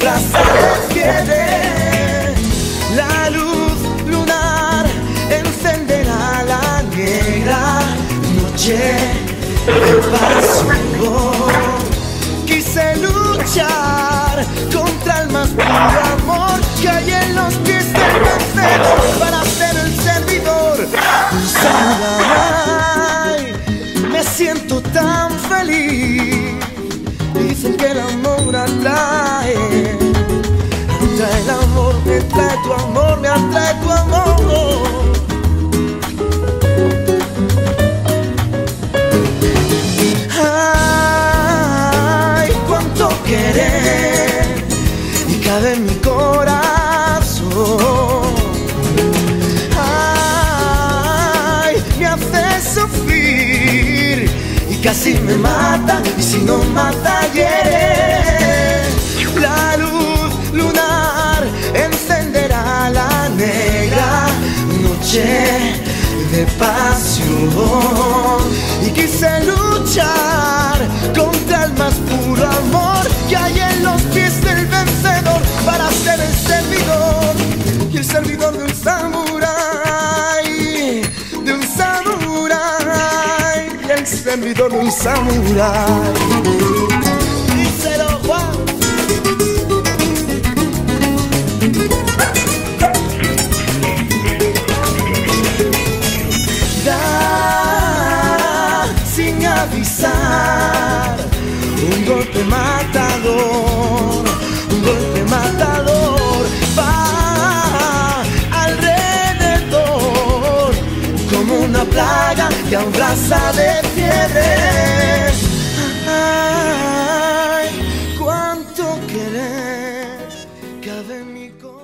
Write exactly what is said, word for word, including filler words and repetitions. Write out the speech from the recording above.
brasa de fiebre. La luz lunar encenderá la negra noche de pasión. Quise luchar contra el más puro amor que hay en los pies del vencedor para ser el servidor. Un samurái, me siento tan feliz. Dicen que el amor atrae, atrae el amor, me atrae tu amor, me atrae tu amor. Ay, cuánto querer y cabe en mi corazón. Ay, me hace sufrir y casi me mata, y si no mata hiere. La luz lunar encenderá la negra noche de pasión. Y quise luchar contra el más puro amor que hay en los pies del vencedor para ser el servidor, y el servidor de un samurái, de un samurái, y el servidor de un samurái. Díselo, Juan. Avisar, un golpe matador, un golpe matador va alrededor como una plaga que abraza de fiebre. Ay, cuánto querer cabe en mi corazón.